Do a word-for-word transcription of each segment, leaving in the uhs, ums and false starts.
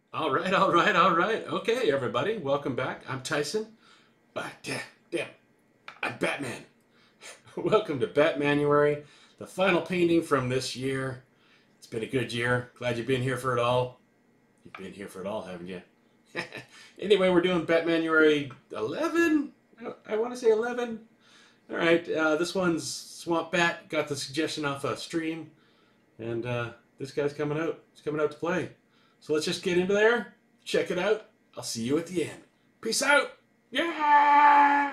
All right, all right, all right. Okay, everybody, welcome back. I'm Tyson. Uh, damn, damn, I'm Batman. Welcome to Batmanuary, the final painting from this year. It's been a good year. Glad you've been here for it all. You've been here for it all, haven't you? Anyway, we're doing Batmanuary eleven. I, I want to say eleven. All right, uh, this one's SwampBat. Got the suggestion off a stream, and uh, this guy's coming out. He's coming out to play. So let's just get into there, check it out. I'll see you at the end. Peace out. Yeah!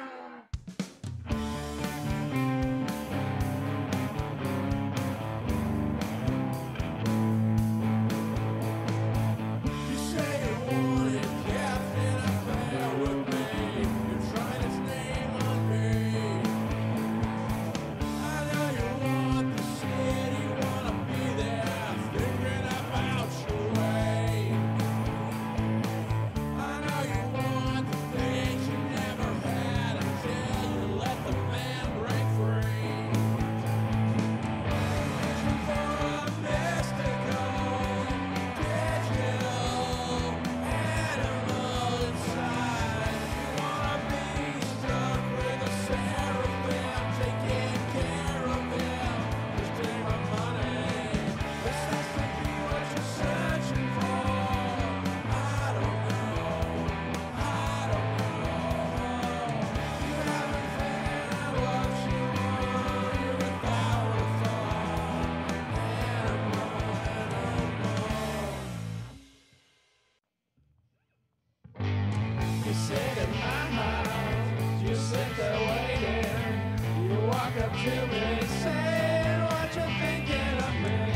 To me, say what you're thinking of me.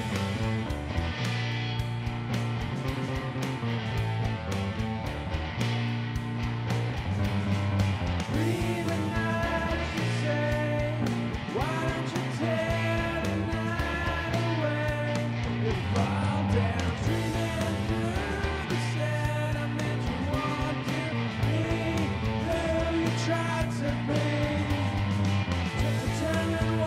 Breathe the night, you say. Why don't you tear the night away? You fall down, dreaming through the sentiment you want to be, who you tried to be. Determine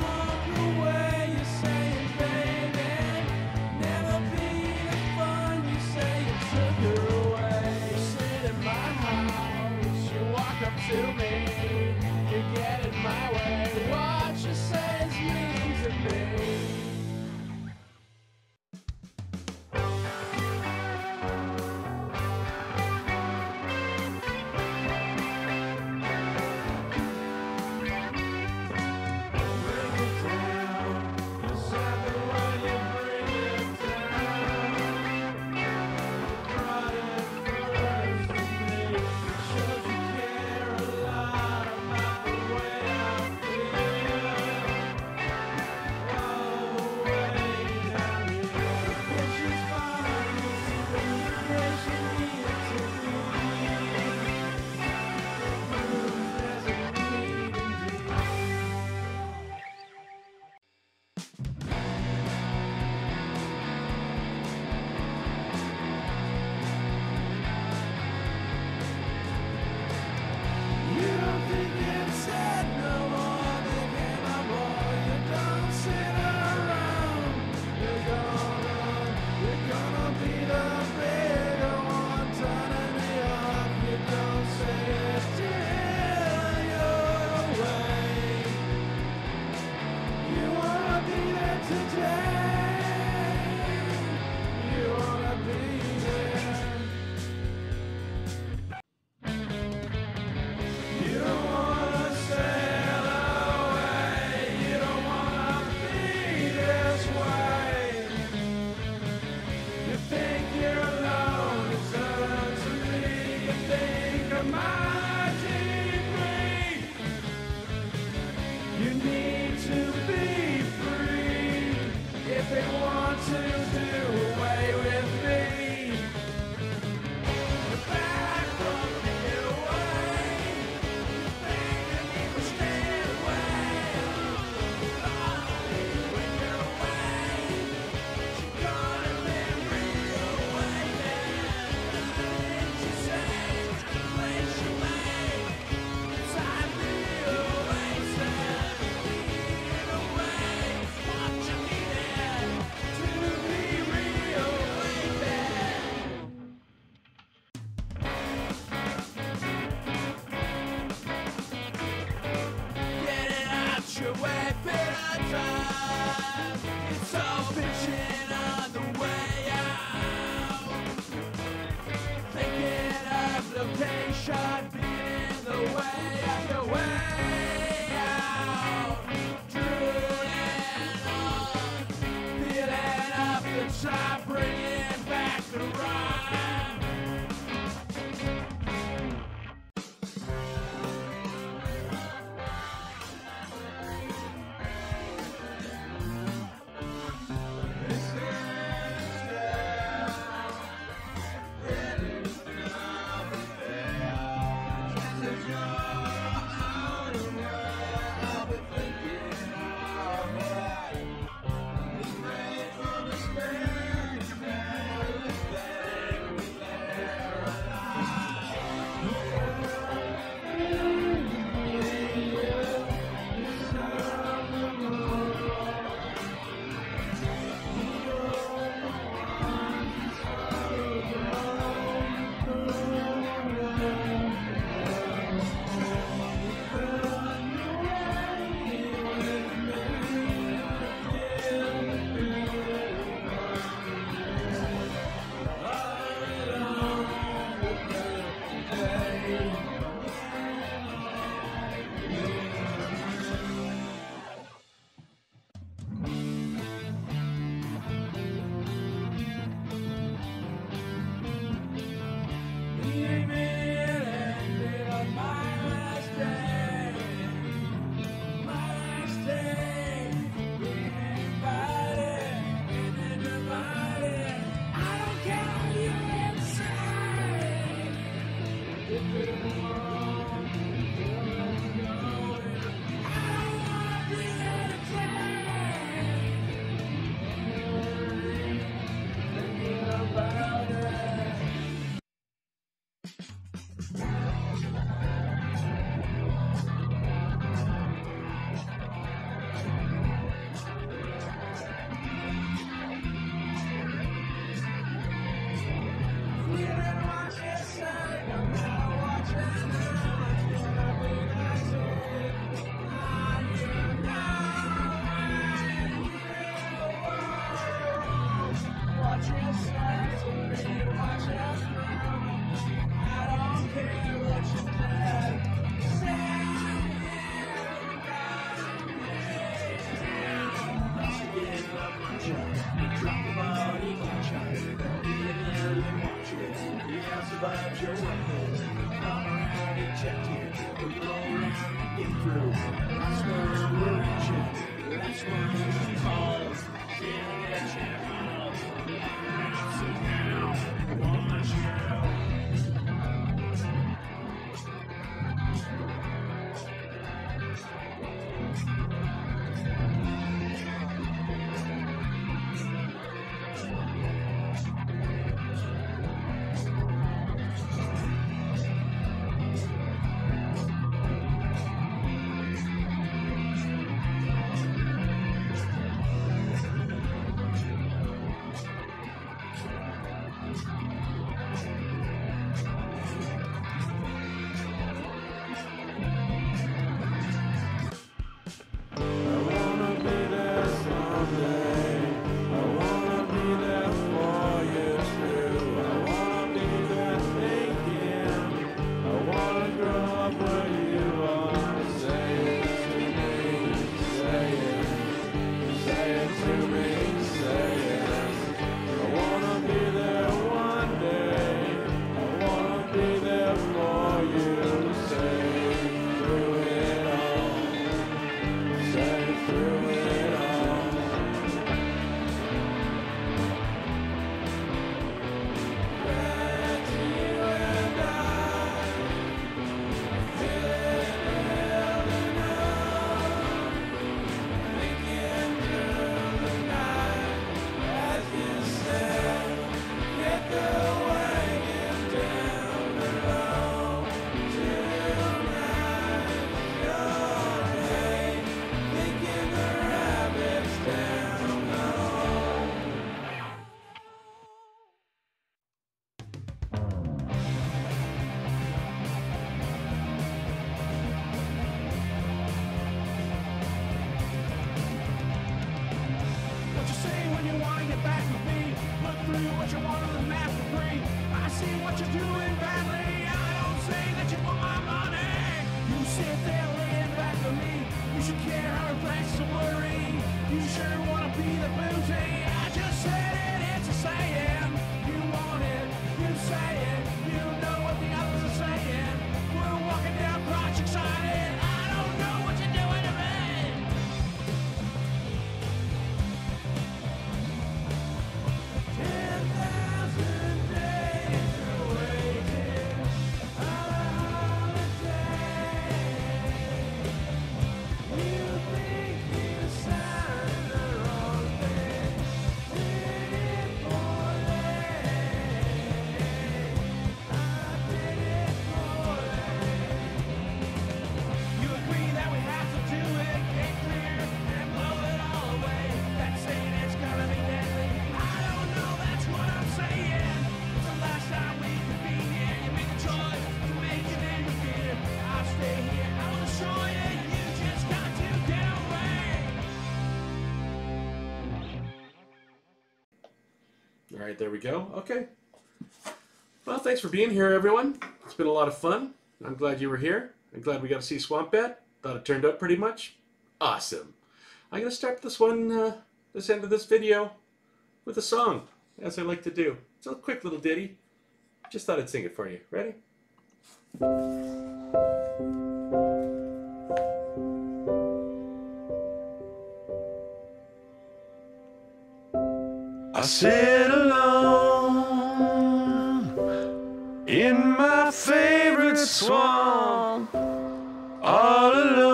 All right, there we go. Okay. Well, thanks for being here, everyone. It's been a lot of fun. I'm glad you were here. I'm glad we got to see SwampBat. Thought it turned out pretty much awesome. I'm going to start this one, uh, this end of this video, with a song, as I like to do. It's a quick little ditty. Just thought I'd sing it for you. Ready? I sit alone in my favorite swamp, all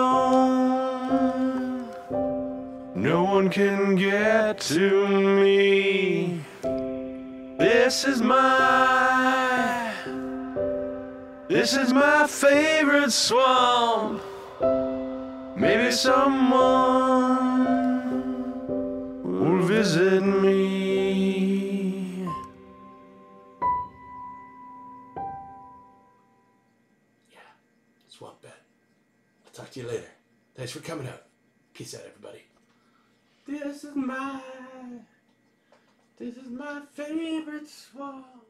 alone. No one can get to me. This is my, this is my favorite swamp. Maybe someone will visit me. Yeah, SwampBat. I'll talk to you later. Thanks for coming out. Peace out, everybody. This is my, this is my favorite swamp.